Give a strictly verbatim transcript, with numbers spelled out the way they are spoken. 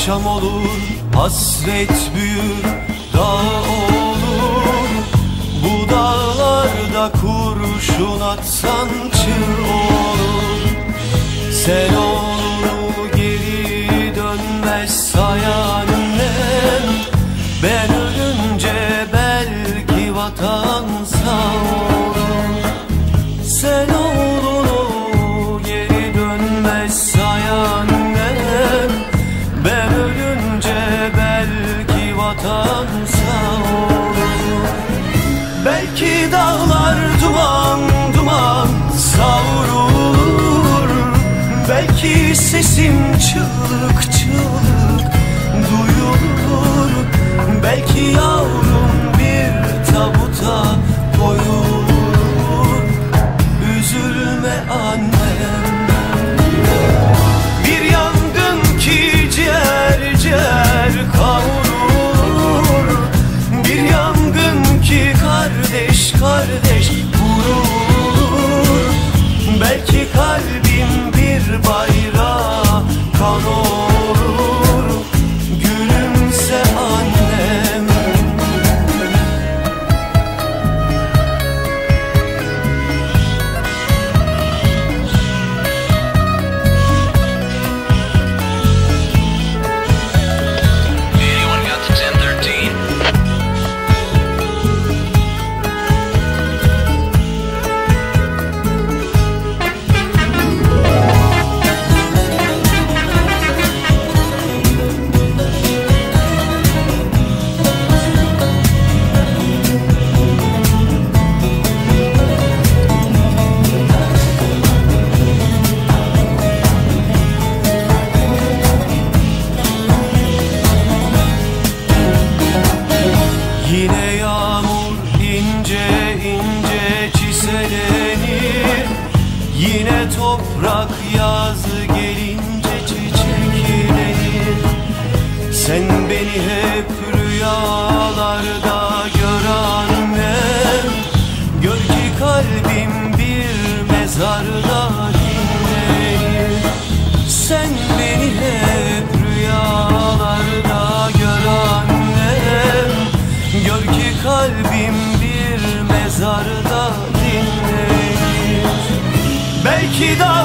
Akşam olur, hasret büyür, dağ olur. Bu dağlarda kurşun atsan çığ olur. Sen oğlunu geri dönmez sayan annem. Ben ölünce belki vatan sağ olur. Sen oğlunu geri dönmez sayan annem. Ben ölünce belki vatan sağ olur. Belki dağlar duman duman savrulur. Belki sesim çığlık çığlık duyulur. Belki yavrum bir tabuta koyulur. Üzülme annem. Bir yangın ki ciğer ciğer kavrulur. Bir yangın ki kardeş kardeş vurulur. Belki kalbim bir bayrağa kan olur. Gülümse annem. Anyone got the ten thirteen? Yine yağmur ince ince çiselenir. Yine toprak yazı gelince çiçeklenir. Sen beni hep rüyalarda gör annem. Gör ki kalbim bir mezarda dinlenir. Sen beni hep rüyalarda gör annem. Gör ki kalbim bir mezarda dinlenir. Belki daha